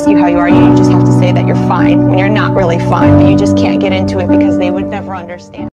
accept you how you are. You just have to say that you're fine when you're not really fine, but you just can't get into it because they would never understand.